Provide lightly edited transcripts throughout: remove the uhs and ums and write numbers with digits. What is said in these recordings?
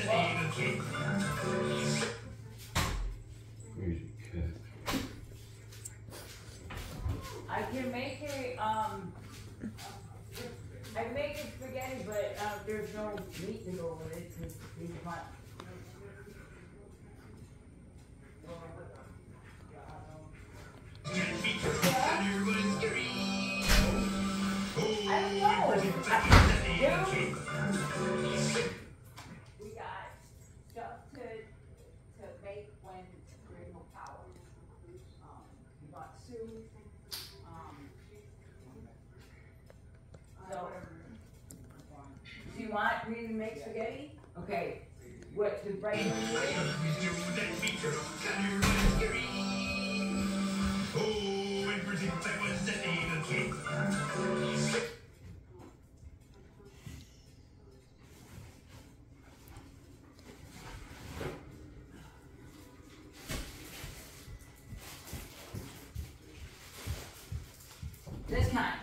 I can make it, I make it spaghetti, but there's no meat to go with it, because it's much. I don't know. We got stuff to make when there's no power. We got soup. So, do you want me to make spaghetti? Okay. What, the right this time.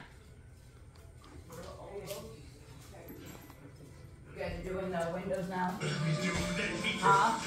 You guys are doing the windows now? Huh?